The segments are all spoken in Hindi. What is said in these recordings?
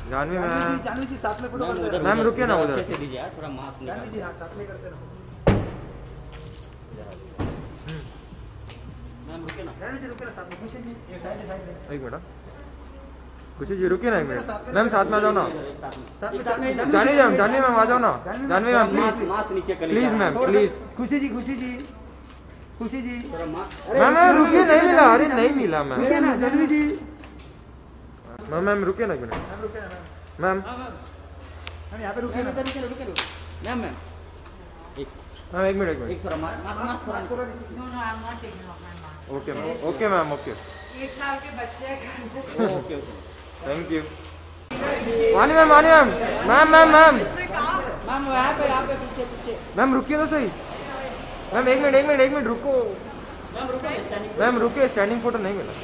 जानवी मैम, जानवी जी साथ में फोटो मैम रुकिए ना उधर अच्छे से दीजिए यार, थोड़ा मास्क निकाल। जानवी जी हाँ साथ में करते रहो। मैम रुकिए ना, जानवी जी रुके ना साथ में, खुशी जी ये साइड एक मिनट, खुशी जी रुकिए ना एक मिनट, मैम साथ में आ जाओ ना, जानवी मैम आ जाओ ना, जानवी मैम प्लीज मास्क नीचे कर प्लीज मैम प्लीज, खुशी जी खुशी जी मैम रुकिए, नहीं मिला, अरे नहीं मिला मैम, रुके ना जानवी जी, मैम रुकिए ना एक मिनट, मैम रुके ना मैम हम यहाँ पे रुके ना, मैम मैम मैम एक मिनट एक थोड़ा mask okay ma'am, okay ma'am, okay 1 साल के बच्चे okay okay thank you. Vani ma'am ma'am ma'am ma'am ma'am यहाँ पे पीछे मैम रुकिए तो सही, मैम एक मिनट रुको, मैम रुकिए, स्टैंडिंग फोटो नहीं मिला।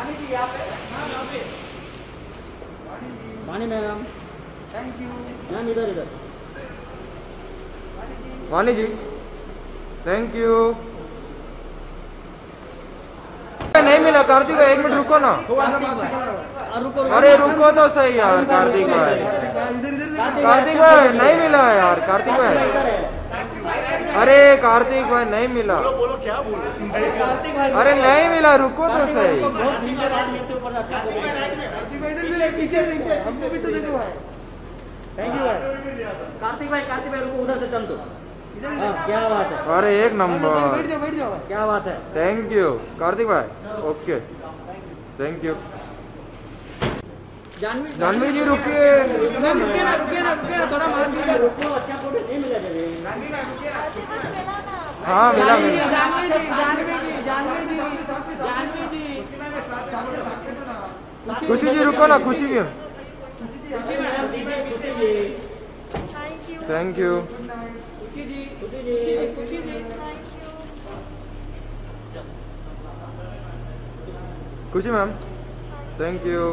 वानी मैम, थैंक यू मैम इधर वानी जी थैंक यू, नहीं मिला कार्तिक भाई, एक मिनट रुको ना, थोड़ा सा पास निकालो, रुको अरे रुको तो सही यार कार्तिक भाई, कार्तिक भाई नहीं मिला यार, कार्तिक भाई, अरे कार्तिक भाई नहीं मिला, बोलो क्या बोलो, अरे नहीं मिला, रुको तो सही, पीछे हमको भी तो देखो भाई, थैंक यू भाई, कार्तिक भाई रुको, उधर से टर्न दो। इधर क्या बात है, अरे एक नंबर, बैठ जाओ क्या बात है। थैंक यू कार्तिक भाई, okay thank you. Janvi ji रुकिए, मैम रुकिए ना, थोड़ा मास्क रुको, अच्छा फोटो नहीं मिला। हाँ मिला खुशी जी रुको ना, खुशी भी thank you. Khushi ma'am thank you.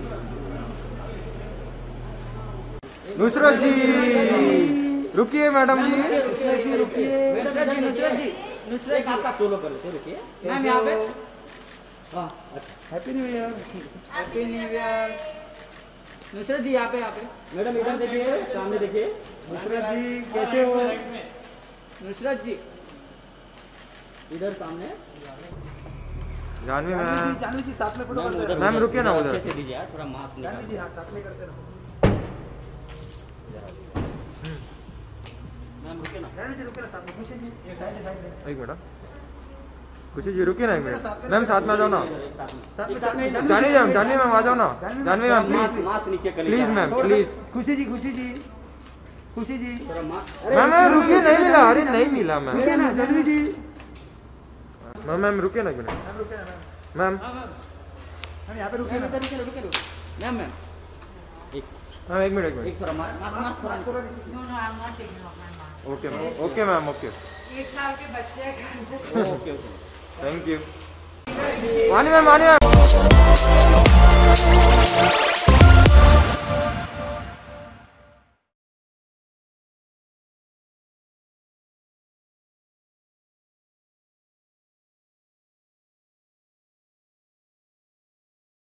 Nusrat ji रुकिए, मैडम जी रुकिए, नुसरत आपका सोलो कर लेते, रुकिए मैम यहाँ पे। हाँ अच्छा, happy new year, happy new year. Nusrat ji यहाँ पे मैडम इधर देखिए, सामने देखिए। नुसरत जी कैसे हो? नुसरत जी इधर सामने। जानवी मैम, जानवी जी साथ में फोटो करते मैम रुकिए ना उधर, अच्छे से दीजिए यार, थोड़ा मास्क निकाल। जानवी जी हाँ साथ में करते रहो। मैम रुकिए ना, जानवी जी रुके ना साथ में, खुशी जी ये साइड एक मिनट, खुशी जी रुकिए ना एक मिनट, मैम साथ में आ जाओ ना, जानवी मैम आ जाओ ना, जानवी मैम प्लीज मास्क नीचे कर प्लीज मैम प्लीज, खुशी जी मैम रुकिए, नहीं मिला, अरे नहीं मिला मैम, रुके ना जानवी जी, मैम रुकिए ना एक मिनट, हम रुके ना मैम हम यहाँ पे रुके ना, मैम मैम हाँ एक मिनट एक थोड़ा mask okay ma'am, okay ma'am, okay 1 साल के बच्चे okay thank you. Vani ma'am